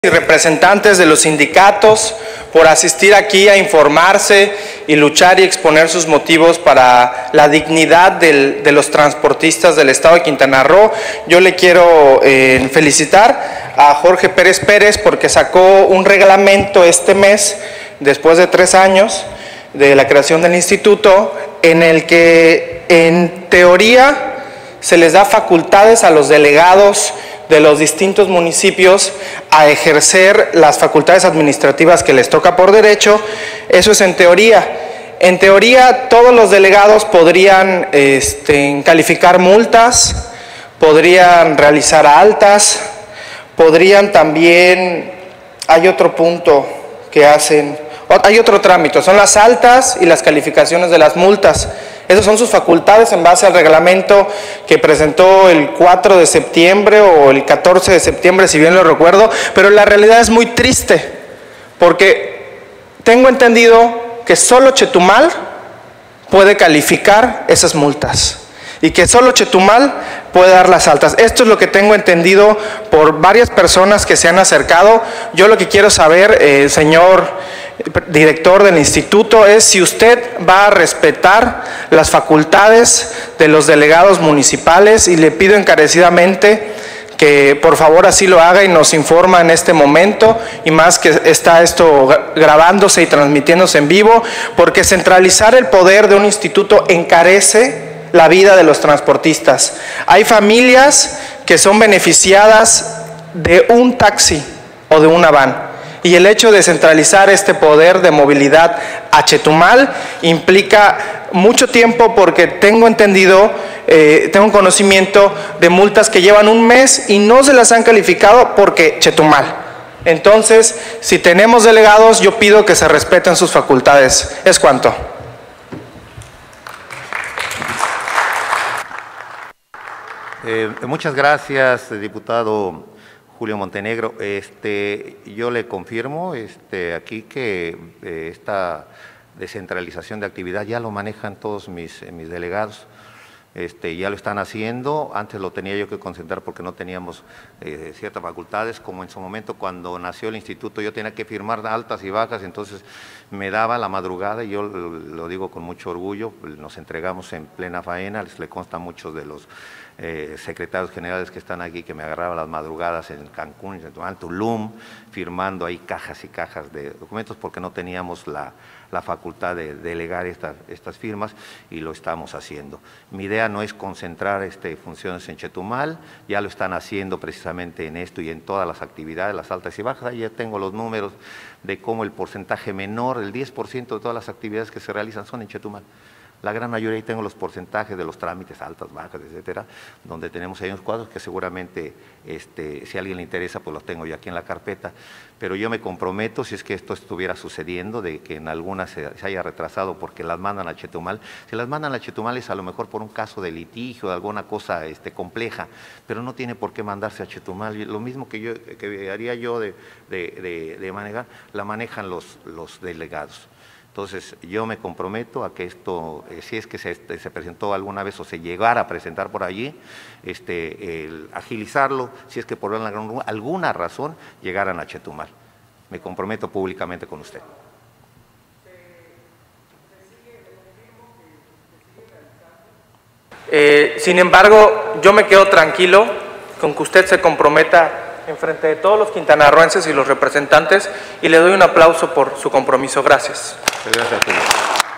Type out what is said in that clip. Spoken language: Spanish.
Y representantes de los sindicatos por asistir aquí a informarse y luchar y exponer sus motivos para la dignidad de los transportistas del estado de Quintana Roo. Yo le quiero felicitar a Jorge Pérez Pérez porque sacó un reglamento este mes, después de 3 años de la creación del instituto, en el que en teoría se les da facultades a los delegados de los distintos municipios a ejercer las facultades administrativas que les toca por derecho. Eso es en teoría. En teoría, todos los delegados podrían calificar multas, podrían realizar altas, podrían también, hay otro punto que hacen, hay otro trámite, son las altas y las calificaciones de las multas. Esas son sus facultades en base al reglamento que presentó el 4 de septiembre o el 14 de septiembre, si bien lo recuerdo, pero la realidad es muy triste, porque tengo entendido que solo Chetumal puede calificar esas multas y que solo Chetumal puede dar las altas. Esto es lo que tengo entendido por varias personas que se han acercado. Yo lo que quiero saber, señor director del instituto, es si usted va a respetar las facultades de los delegados municipales, y le pido encarecidamente que por favor así lo haga y nos informa en este momento, y más que está esto grabándose y transmitiéndose en vivo, porque centralizar el poder de un instituto encarece la vida de los transportistas. Hay familias que son beneficiadas de un taxi o de una van, y el hecho de centralizar este poder de movilidad a Chetumal implica mucho tiempo, porque tengo entendido, tengo conocimiento de multas que llevan 1 mes y no se las han calificado porque Chetumal. Entonces, si tenemos delegados, yo pido que se respeten sus facultades. Es cuanto. Muchas gracias, diputado Julio Montenegro. Yo le confirmo aquí que esta descentralización de actividad ya lo manejan todos mis delegados. Ya lo están haciendo. Antes lo tenía yo que concentrar porque no teníamos ciertas facultades, como en su momento cuando nació el instituto yo tenía que firmar altas y bajas, entonces me daba la madrugada, y yo lo digo con mucho orgullo, nos entregamos en plena faena, le consta a muchos de los secretarios generales que están aquí que me agarraban las madrugadas en Cancún, en Tulum, firmando ahí cajas y cajas de documentos porque no teníamos la facultad de delegar estas firmas, y lo estamos haciendo. Mi idea no es concentrar funciones en Chetumal, ya lo están haciendo precisamente en esto y en todas las actividades, las altas y bajas. Ahí ya tengo los números de cómo el porcentaje menor, el 10% de todas las actividades que se realizan son en Chetumal. La gran mayoría, ahí tengo los porcentajes de los trámites, altas, bajas, etcétera, donde tenemos ahí unos cuadros que seguramente, si a alguien le interesa, pues los tengo yo aquí en la carpeta. Pero yo me comprometo, si es que esto estuviera sucediendo, de que en algunas se haya retrasado porque las mandan a Chetumal. Si las mandan a Chetumal es a lo mejor por un caso de litigio, de alguna cosa compleja, pero no tiene por qué mandarse a Chetumal. Lo mismo que haría yo de manejar, la manejan los delegados. Entonces, yo me comprometo a que esto, si es que se presentó alguna vez o se llegara a presentar por allí, agilizarlo, si es que por alguna razón llegaran a Chetumal. Me comprometo públicamente con usted. Sin embargo, yo me quedo tranquilo con que usted se comprometa en frente de todos los quintanarroenses y los representantes, y le doy un aplauso por su compromiso. Gracias. Gracias a ti.